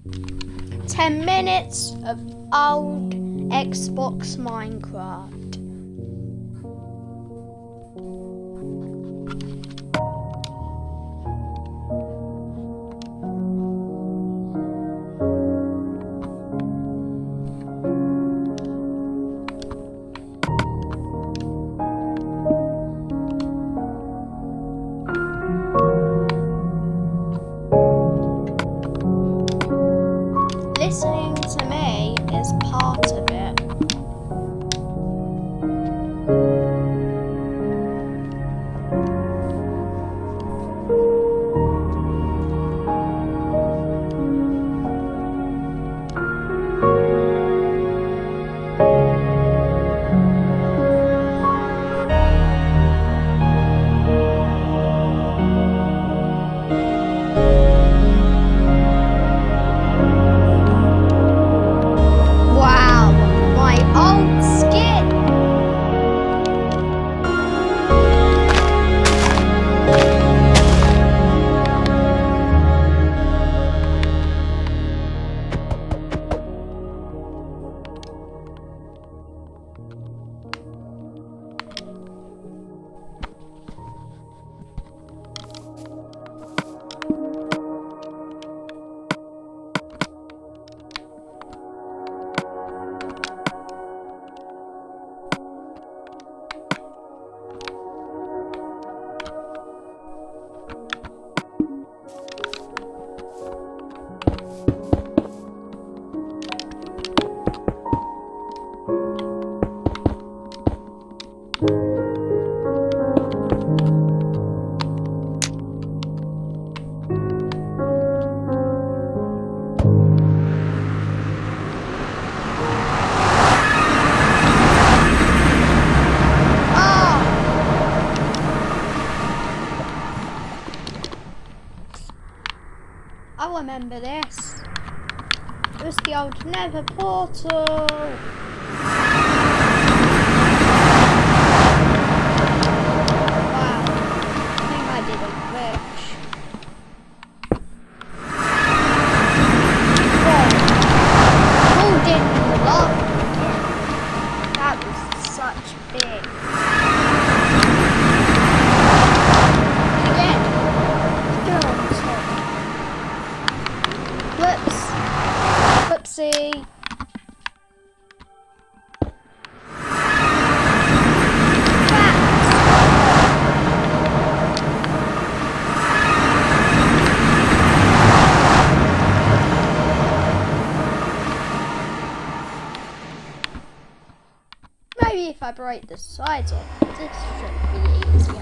10 minutes of old Xbox Minecraft. Listening to me is part of it. Wow, my old skin. I remember this. It was the old Nether portal. Wow, I think I did a glitch. Whoa, who didn't love it? That was such big. Again, still on top. Whoops. Whoopsie. Maybe if I break the sides off, this should be easier.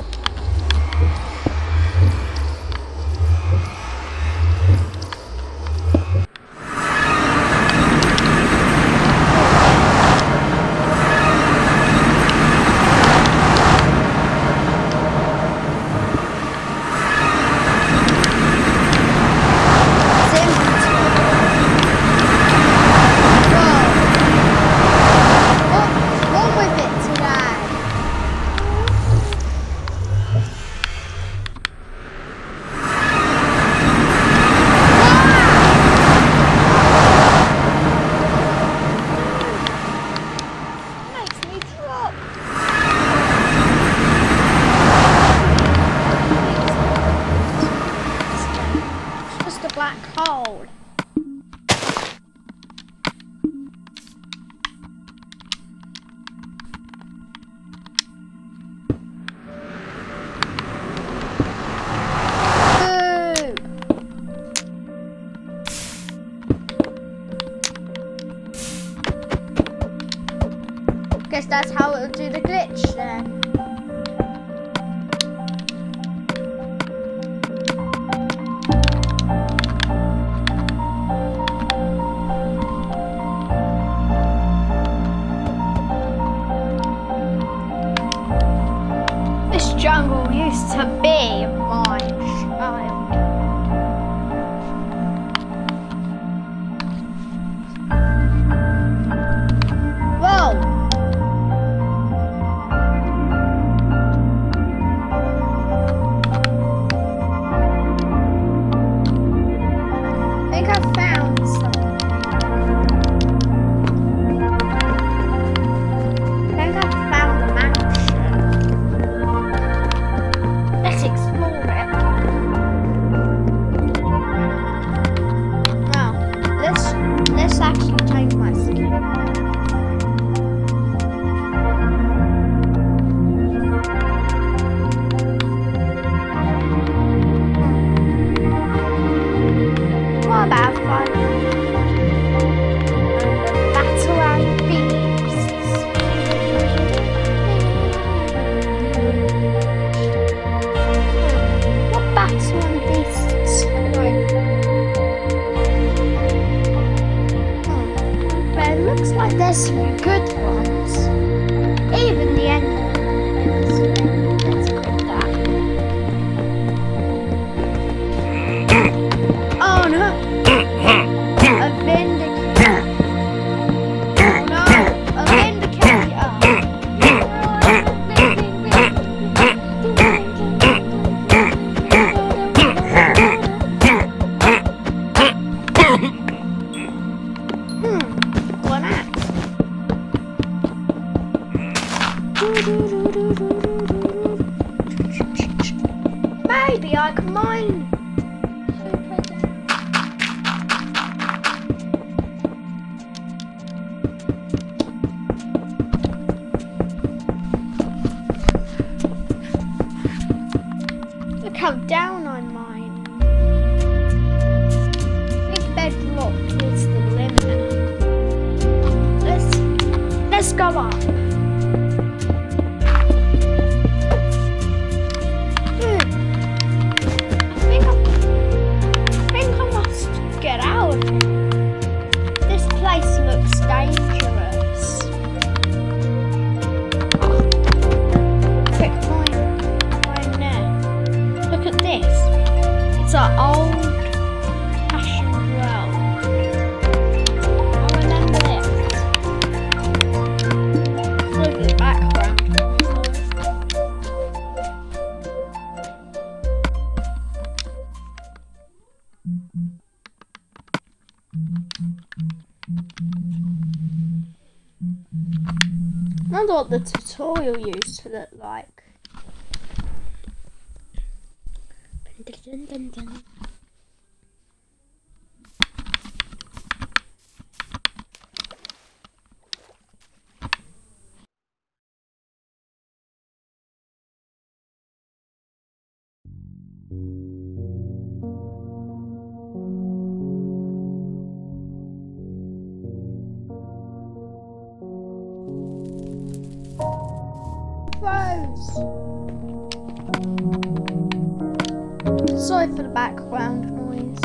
Black hole. Boo. Guess that's how it'll do the glitch then. Jungle used to be my child. Whoa! Maybe I can mine. Look how down I mine. Big bedrock is the limit. Let's go up. Get out of here. This place looks dangerous. Quick, mine there. Look at this. It's an old fashioned well. I remember this. Look at the background. I wonder what the tutorial used to look like. Dun, dun, dun, dun. Sorry for the background noise.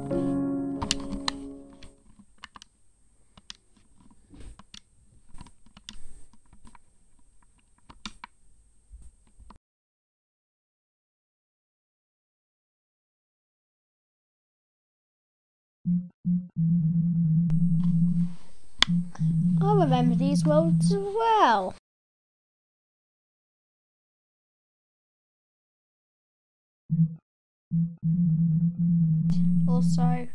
I remember these worlds as well. Also,